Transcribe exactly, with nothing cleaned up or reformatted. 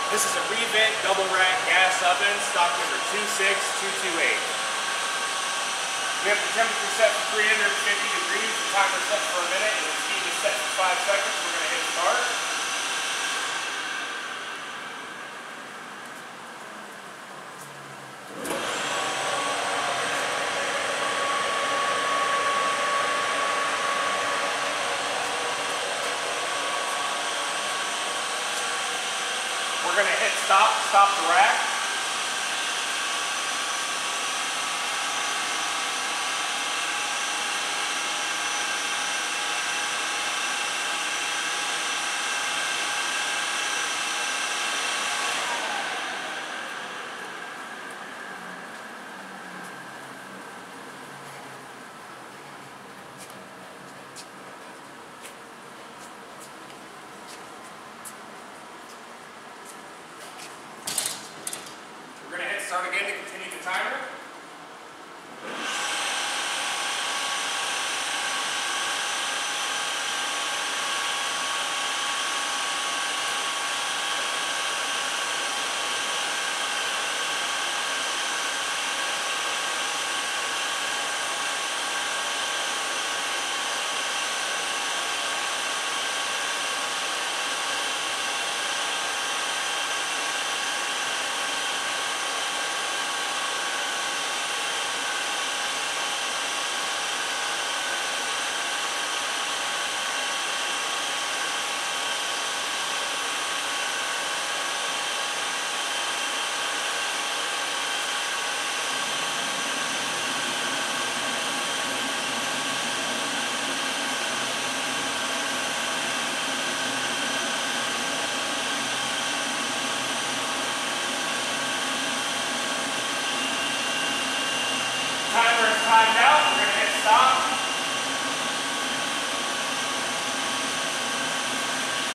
This is a Revent double rack gas oven, stock number two six two two eight. We have the temperature set for three hundred fifty degrees, the timer set for a minute, and the speed is set for five seconds. We're going to hit start. We're going to hit stop, stop the rack. We're going to hit start again to continue the timer. Timer is timed out. We're going to hit stop.